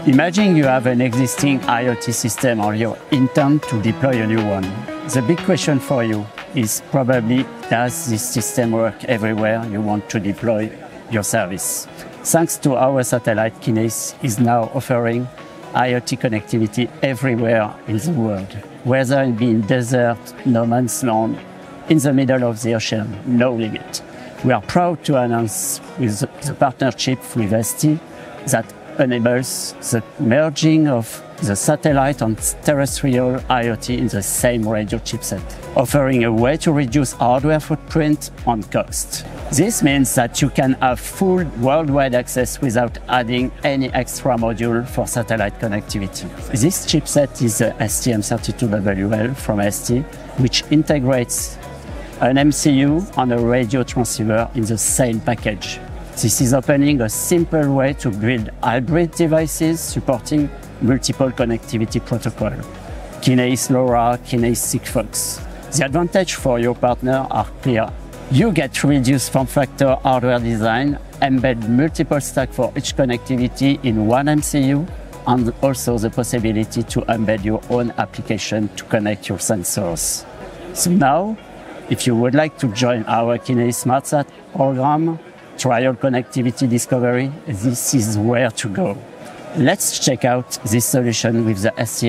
Imagine you have an existing IoT system or you intend to deploy a new one. The big question for you is probably, does this system work everywhere you want to deploy your service? Thanks to our satellite, Kineis is now offering IoT connectivity everywhere in the world. Whether it be in desert, no man's land, in the middle of the ocean, no limit. We are proud to announce with the partnership with ST that enables the merging of the satellite and terrestrial IoT in the same radio chipset, offering a way to reduce hardware footprint and cost. This means that you can have full worldwide access without adding any extra module for satellite connectivity. This chipset is the STM32WL from ST, which integrates an MCU and a radio transceiver in the same package. This is opening a simple way to build hybrid devices supporting multiple connectivity protocols. Kineis LoRa Kineis Sigfox. The advantage for your partner are clear. You get reduced form factor hardware design, embed multiple stacks for each connectivity in one MCU, and also the possibility to embed your own application to connect your sensors. So now, if you would like to join our Kineis SmartSat program, trial connectivity discovery, this is where to go. Let's check out this solution with the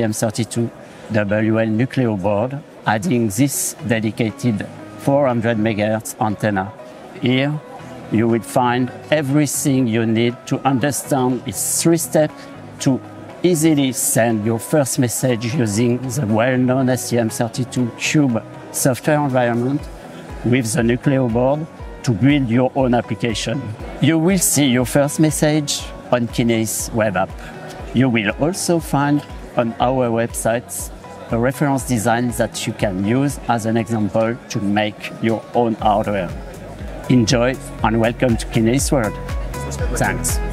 STM32WL Nucleo board, adding this dedicated 400 MHz antenna. Here, you will find everything you need to understand its 3 steps to easily send your first message using the well-known STM32Cube software environment with the Nucleo board to build your own application. You will see your first message on Kineis web app. You will also find on our websites a reference design that you can use as an example to make your own hardware. Enjoy and welcome to Kineis World. Thanks.